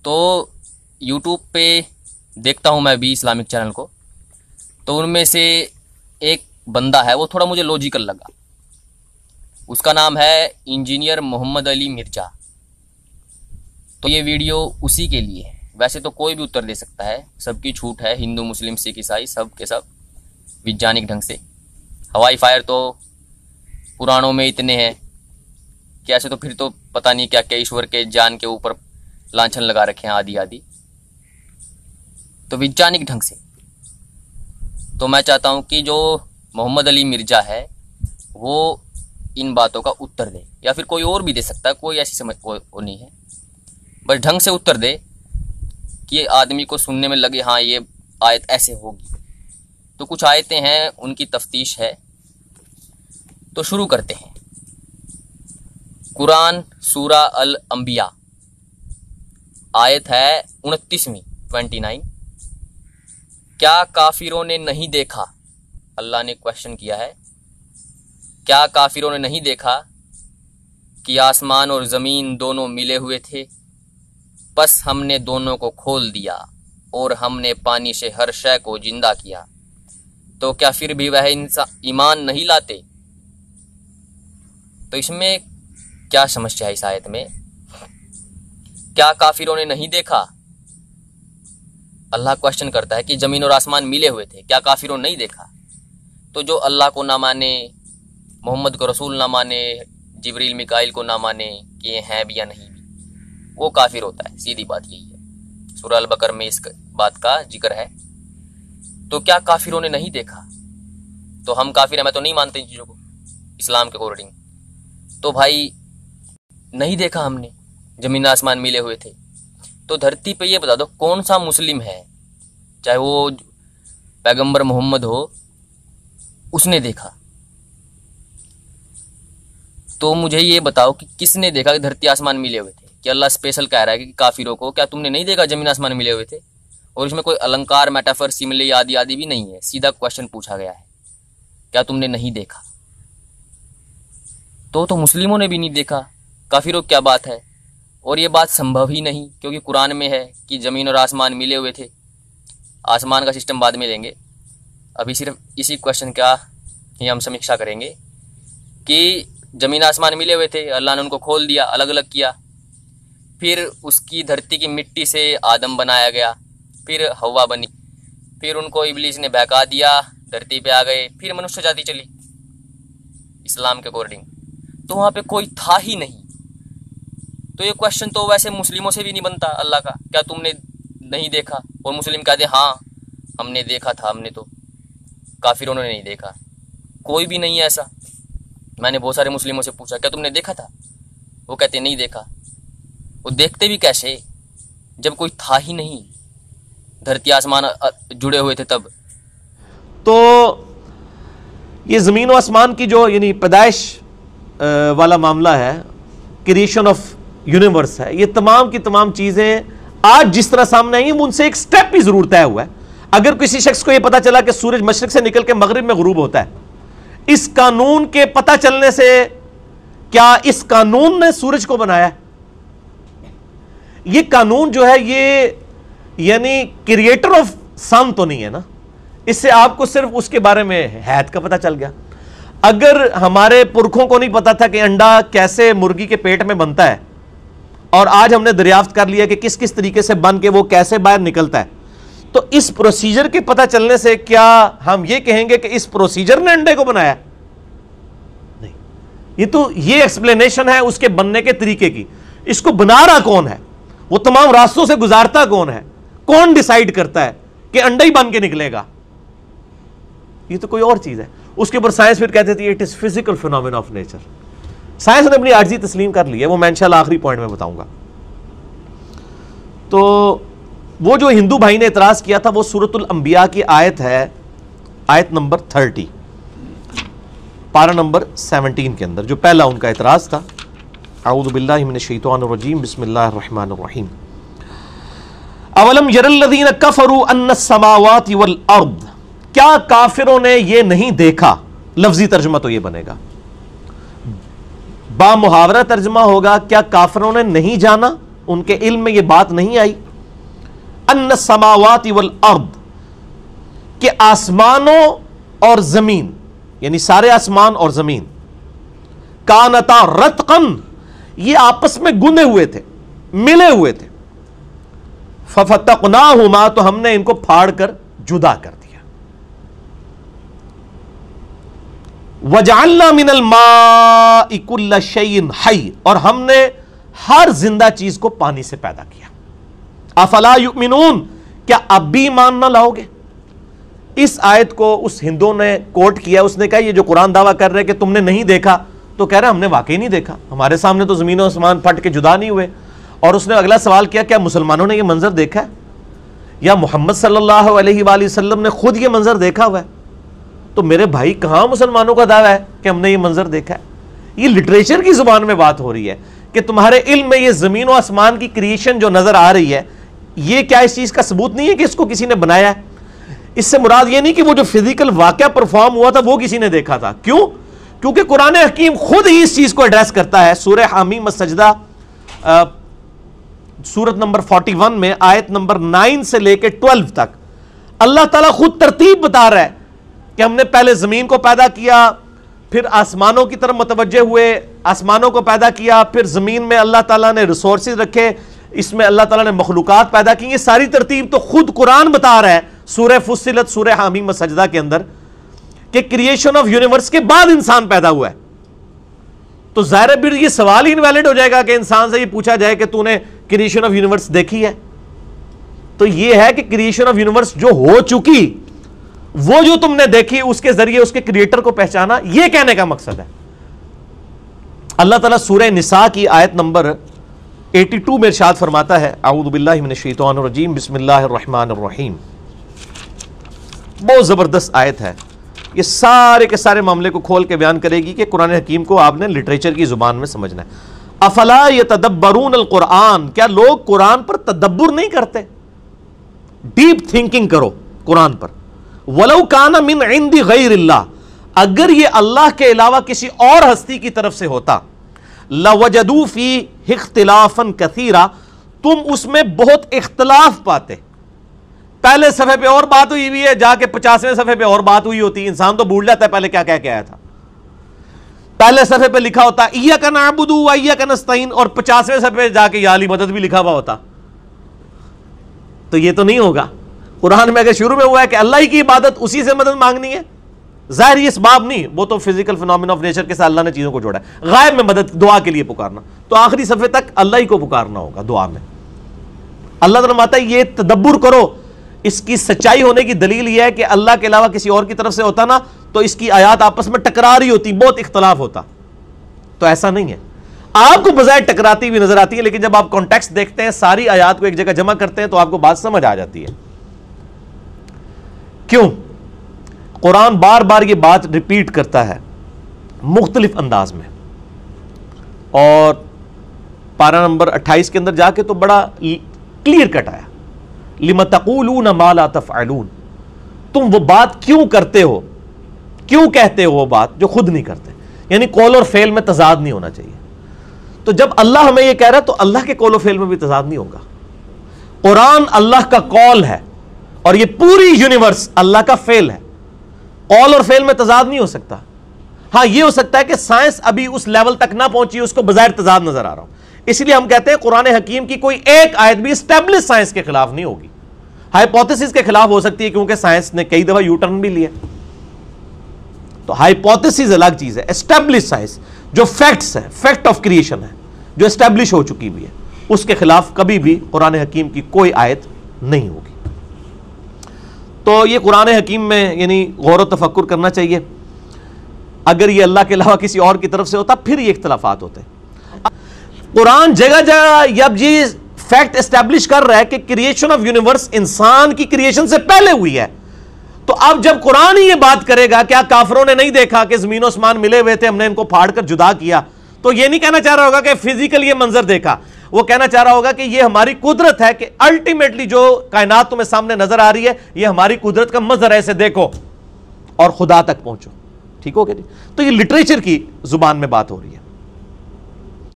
تو यूट्यूब पे देखता हूँ मैं भी इस्लामिक चैनल को, तो उनमें से एक बंदा है, वो थोड़ा मुझे लॉजिकल लगा। उसका नाम है इंजीनियर मोहम्मद अली मिर्जा। तो ये वीडियो उसी के लिए है। वैसे तो कोई भी उत्तर दे सकता है, सबकी छूट है, हिंदू मुस्लिम सिख ईसाई सब के सब वैज्ञानिक ढंग से। हवाई फायर तो पुराणों में इतने हैं कि ऐसे तो फिर तो पता नहीं क्या क्या ईश्वर के जान के ऊपर लांछन लगा रखे हैं आदि आदि। तो वैज्ञानिक ढंग से तो मैं चाहता हूं कि जो मोहम्मद अली मिर्जा है वो इन बातों का उत्तर दे, या फिर कोई और भी दे सकता है, कोई ऐसी समझ वो नहीं है, बस ढंग से उत्तर दे कि आदमी को सुनने में लगे हाँ ये आयत ऐसे होगी। तो कुछ आयतें हैं, उनकी तफ्तीश है, तो शुरू करते हैं। कुरान सूरा अल अंबिया आयत है 29वीं 29। क्या काफिरों ने नहीं देखा, अल्लाह ने क्वेश्चन किया है, क्या काफिरों ने नहीं देखा कि आसमान और जमीन दोनों मिले हुए थे, बस हमने दोनों को खोल दिया और हमने पानी से हर शय को जिंदा किया, तो क्या फिर भी वह इंसान ईमान नहीं लाते। तो इसमें क्या समस्या है इस आयत में? क्या काफिरों ने नहीं देखा? अल्लाह क्वेश्चन करता है कि जमीन और आसमान मिले हुए थे, क्या काफिरों ने नहीं देखा? तो जो अल्लाह को ना माने, मोहम्मद को रसूल ना माने, जिब्रील मिकाइल को ना माने कि ये हैं भी या नहीं भी, वो काफिर होता है। सीधी बात यही है, सूरह अल बकर में इस बात का जिक्र है। तो क्या काफिरों ने नहीं देखा? तो हम काफिर हैं, मैं तो नहीं मानते इन चीजों को इस्लाम के अकॉर्डिंग। तो भाई नहीं देखा हमने, जमीन आसमान मिले हुए थे। तो धरती पे ये बता दो कौन सा मुस्लिम है, चाहे वो पैगंबर मोहम्मद हो, उसने देखा? तो मुझे ये बताओ कि किसने देखा कि धरती आसमान मिले हुए थे? कि अल्लाह स्पेशल कह रहा है कि काफिरों को क्या तुमने नहीं देखा जमीन आसमान मिले हुए थे? और इसमें कोई अलंकार, मेटाफर, सिमिले आदि आदि भी नहीं है, सीधा क्वेश्चन पूछा गया है, क्या तुमने नहीं देखा? तो मुस्लिमों ने भी नहीं देखा, काफिरों क्या बात है? और ये बात संभव ही नहीं, क्योंकि कुरान में है कि ज़मीन और आसमान मिले हुए थे। आसमान का सिस्टम बाद में लेंगे, अभी सिर्फ इसी क्वेश्चन का ही हम समीक्षा करेंगे कि ज़मीन आसमान मिले हुए थे, अल्लाह ने उनको खोल दिया, अलग अलग किया, फिर उसकी धरती की मिट्टी से आदम बनाया गया, फिर हवा बनी, फिर उनको इब्लीस ने बहका दिया, धरती पे आ गए, फिर मनुष्य जाति चली इस्लाम के अकॉर्डिंग। तो वहाँ पे कोई था ही नहीं। तो ये क्वेश्चन तो वैसे मुस्लिमों से भी नहीं बनता अल्लाह का, क्या तुमने नहीं देखा? और मुस्लिम कहते हाँ हमने देखा था, हमने तो, काफिरों ने नहीं देखा। कोई भी नहीं है ऐसा। मैंने बहुत सारे मुस्लिमों से पूछा क्या तुमने देखा था? वो कहते नहीं देखा। वो देखते भी कैसे जब कोई था ही नहीं, धरती आसमान जुड़े हुए थे तब। तो ये जमीन और आसमान की जो यानी पैदाइश वाला मामला है, क्रिएशन ऑफ यूनिवर्स है, ये तमाम की तमाम चीजें आज जिस तरह सामने आई हैं उनसे एक स्टेप भी जरूर तय हुआ है। अगर किसी शख्स को यह पता चला कि सूरज मशरिक से निकल के मगरिब में गुरूब होता है, इस कानून के पता चलने से क्या इस कानून ने सूरज को बनाया है? ये कानून जो है ये यानी क्रिएटर ऑफ सन तो नहीं है ना। इससे आपको सिर्फ उसके बारे में हैत का पता चल गया। अगर हमारे पुरखों को नहीं पता था कि अंडा कैसे मुर्गी के पेट में बनता है, और आज हमने दरियाफ्त कर लिया कि किस किस तरीके से बन के वो कैसे बाहर निकलता है, तो इस प्रोसीजर के पता चलने से क्या हम ये कहेंगे कि इस प्रोसीजर ने अंडे को बनाया? नहीं, ये तो ये एक्सप्लेनेशन है उसके बनने के तरीके की। इसको बना रहा कौन है, वो तमाम रास्तों से गुजारता कौन है, कौन डिसाइड करता है कि अंडा ही बन के निकलेगा? ये तो कोई और चीज है। उसके ऊपर साइंस फिर कहते थे it is physical phenomena of nature. Science ने अपनी आर्जी तस्लीम कर ली है, वो मैं इंशाल्लाह आखिरी पॉइंट में बताऊंगा। तो वो जो हिंदू भाई ने इतराज किया था वो सूरतुल अंबिया की आयत है, आयत नंबर 30, पारा नंबर 17 के अंदर जो पहला उनका इतराज था। अऊज़ु बिल्लाहि मिनश शैतानिर रजीम, बिस्मिल्लाहिर रहमानिर रहीम। अवलम यरल्लज़ीना कफरू अन्नस समावाति वल अर्द, क्या काफिरों ने ये नहीं देखा? लफ्जी तर्जुमा तो ये बनेगा, बा मुहावरा तर्जुमा होगा क्या काफिरों ने नहीं जाना ان کے علم میں یہ بات نہیں آئی ان السماوات والارض کہ آسمانوں اور زمین یعنی سارے آسمان اور زمین کانتا رتقن یہ آپس میں گنے ہوئے تھے ملے ہوئے تھے ففتقناہما تو ہم نے ان کو پھاڑ کر جدا کر دیا وجعلنا من الماء كل شيء حي اور ہم نے ہر زندہ چیز کو پانی سے پیدا کیا افلا یؤمنون کیا اب بھی ایمان نہ لاؤ گے اس آیت کو اس ہندو نے کوٹ کیا اس نے کہا یہ جو قرآن دعویٰ کر رہے کہ تم نے نہیں دیکھا تو کہہ رہا ہم نے واقعی نہیں دیکھا ہمارے سامنے تو زمین و آسمان پھٹ کے جدا نہیں ہوئے اور اس نے اگلا سوال کیا کیا مسلمانوں نے یہ منظر دیکھا ہے یا محمد صلی اللہ علیہ وآلہ وسلم نے خود یہ منظر دیکھا ہوا ہے تو میرے بھائی کہاں مسلمانوں کا دعویٰ ہے کہ ہم نے یہ منظر دیکھا ہے یہ لٹریچر کی زبان میں بات ہو رہی ہے کہ تمہارے علم میں یہ زمین و آسمان کی کریشن جو نظر آ رہی ہے یہ کیا اس چیز کا ثبوت نہیں ہے کہ اس کو کسی نے بنایا ہے اس سے مراد یہ نہیں کہ وہ جو فزیکل واقعہ پرفارم ہوا تھا وہ کسی نے دیکھا تھا کیوں کیونکہ قرآن حکیم خود ہی اس چیز کو ایڈریس کرتا ہے سورہ حامیم السجدہ سورت نمبر 41 میں آیت نمبر 9 سے لے کے 12 تک اللہ تعالیٰ خود ترتیب بتا رہا ہے کہ ہم نے پہلے زمین کو پیدا کیا پھر آسمانوں کی طرف متوجہ ہوئے آسمانوں کو پیدا کیا پھر زمین میں اللہ تعالیٰ نے ریسورسز رکھے اس میں اللہ تعالیٰ نے مخلوقات پیدا کی یہ ساری ترتیب تو خود قرآن بتا رہا ہے سورہ فصلت سورہ حامیم السجدہ کے اندر کہ کریشن آف یونیورس کے بعد انسان پیدا ہوا ہے تو ظاہر ہے یہ سوال ہی انویلڈ ہو جائے گا کہ انسان سے یہ پوچھا جائے کہ تو نے کریشن آف یونیورس دیکھی ہے تو یہ ہے کہ کریشن آف یونیورس جو ہو چکی وہ جو تم نے دیکھی اس کے ذریعے اس کے کریٹر کو پہچانا یہ کہنے کا مقصد ہے اللہ تعالیٰ سورہ نساء کی آیت نمبر 82 میں ارشاد فرماتا ہے اعوذ باللہ من الشیطان الرجیم بسم اللہ الرحمن الرحیم بہت زبردست آیت ہے یہ سارے کے سارے معاملے کو کھول کے بیان کرے گی کہ قرآن حکیم کو آپ نے لٹریچر کی زبان میں سمجھنا ہے افلا یتدبرون القرآن کیا لوگ قرآن پر تدبر نہیں کرتے ڈیپ تھنکنگ کرو قرآن پر ولو کان من عند غیر اللہ اگر یہ اللہ کے علاوہ کسی اور ہستی کی طرف سے ہوتا لوجدوا فیہ اختلافا کثیرا تم اس میں بہت اختلاف پاتے پہلے صفحے پہ اور بات ہوئی ہوئی ہے جا کے 50ویں صفحے پہ اور بات ہوئی ہوتی انسان تو بھول جاتا ہے پہلے کیا کہہ کے آیا تھا پہلے صفحے پہ لکھا ہوتا ایاک نعبد و ایاک نستعین اور 50ویں صفحے پہ جا کے یا علی مدد بھی لکھا ہوا ہوتا تو یہ تو نہیں ہوگا قرآن میں اگر شروع میں ہوا ہے کہ اللہ ہی کی عبادت اسی سے مدد مانگنی ہے ظاہر یہ اسباب نہیں وہ تو فزیکل فینومینا آف نیچر کے ساتھ اللہ نے چیزوں کو جوڑا ہے غائب میں مدد دعا کے لیے پکارنا تو آخری صفحے تک اللہ ہی کو پکارنا ہوگا دعا میں اللہ تعالیٰ فرماتا ہے یہ تدبر کرو اس کی سچائی ہونے کی دلیل یہ ہے کہ اللہ کے علاوہ کسی اور کی طرف سے ہوتا نا تو اس کی آیات آپس میں ٹکرا رہی ہوتی بہت اختلاف ہوتا تو ایسا نہیں ہے آپ کو بظاہر ٹکراتی بھی نظر آتی ہے لیکن جب آپ کانٹیکسٹ دیکھتے ہیں ساری آیات کو ایک جگہ جمع کرتے ہیں تو آپ کو بات سمجھ آ جاتی ہے کیوں قرآن بار بار یہ بات ریپیٹ کرتا ہے مختلف انداز میں اور پارہ نمبر 28 کے اندر جا کے تو بڑا کلیئر کٹ آیا لِمَ تَقُولُونَ مَا لَا تَفْعَلُونَ تم وہ بات کیوں کرتے ہو کیوں کہتے ہو وہ بات جو خود نہیں کرتے یعنی قول اور فعل میں تضاد نہیں ہونا چاہیے تو جب اللہ ہمیں یہ کہہ رہا ہے تو اللہ کے قول و فعل میں بھی تضاد نہیں ہوگا قرآن اللہ کا قول ہے اور یہ پوری یونیورس اللہ کا فعل ہے قول اور فعل میں تضاد نہیں ہو سکتا ہاں یہ ہو سکتا ہے کہ سائنس ابھی اس لیول تک نہ پہنچی اس کو بظاہر تضاد نظر آ رہا ہو اس لیے ہم کہتے ہیں قرآن حکیم کی کوئی ایک آیت بھی اسٹیبلش سائنس کے خلاف نہیں ہوگی ہائپوتھیسس کے خلاف ہو سکتی ہے کیونکہ سائنس نے کئی دفعہ یو ٹرن بھی لیا تو ہائپوتھیسس الگ چیز ہے اسٹیبلش سائنس جو فیکٹس ہے فیکٹ آف کریشن ہے جو اسٹیبلش ہو چکی بھی ہے اس کے خلاف کبھی بھی قرآن حکیم کی کوئی آیت نہیں ہوگی تو یہ قرآن حکیم میں یعنی غور و تفکر کرنا چاہیے اگر یہ اللہ کے علاوہ کسی اور کی طرف سے ہوتا پھر یہ اختلافات ہوتے قرآن جگہ جگہ جب یہ فیکٹ اسٹیبلش کر رہا ہے کہ کریشن آف یونیورس انسان کی کریشن سے پہلے ہوئی ہے تو اب جب قرآن ہی یہ بات کرے گا کیا کافروں نے نہیں دیکھا کہ زمین و آسمان ملے ہوئے تھے ہم نے ان کو پھاڑ کر جدا کیا تو یہ نہیں کہنا چاہ رہا ہوگا کہ فزیکل یہ منظر دیکھا وہ کہنا چاہ رہا ہوگا کہ یہ ہماری قدرت ہے کہ الٹیمیٹلی جو کائنات تمہیں سامنے نظر آ رہی ہے یہ ہماری قدرت کا منظر ہے اسے دیکھو اور خدا تک پہنچو ٹھیک ہو گیا تو یہ لٹریچر کی زبان میں بات ہو رہی ہے